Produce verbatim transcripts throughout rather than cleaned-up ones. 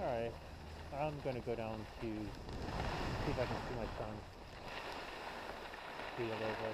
Alright, I'm gonna go down to see if I can see my son. See a little bit.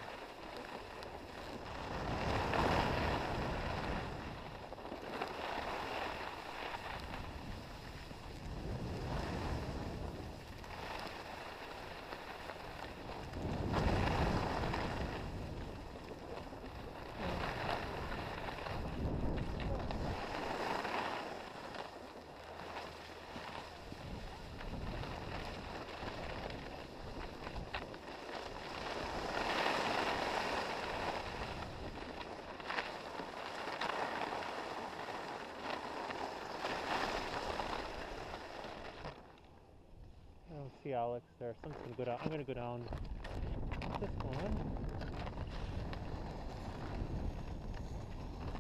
I don't see Alex there, so I'm just gonna go down. I'm gonna go down this one.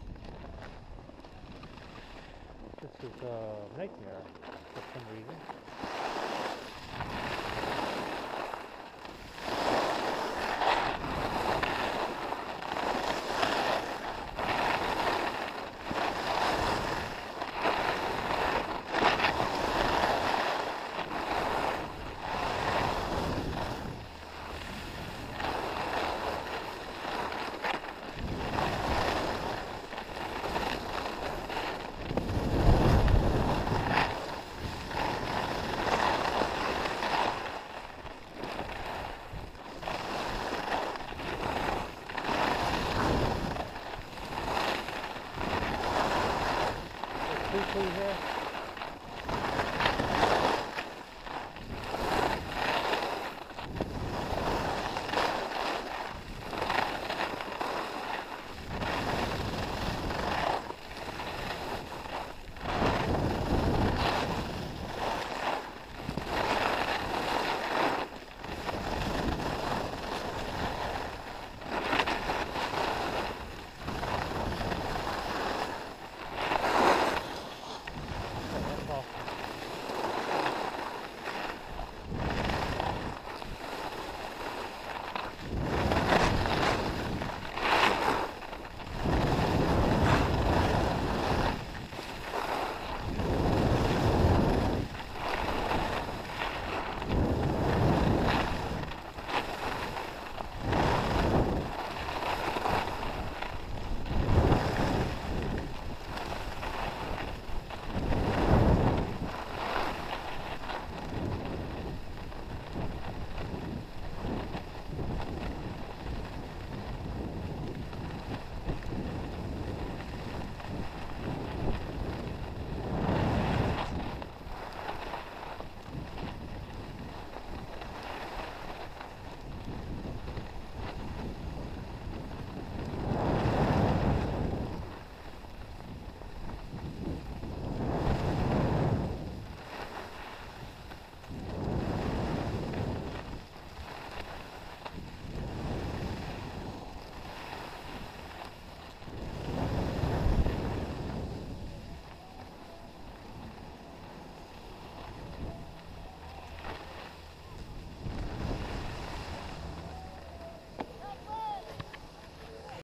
This is a uh, Nightmare for some reason.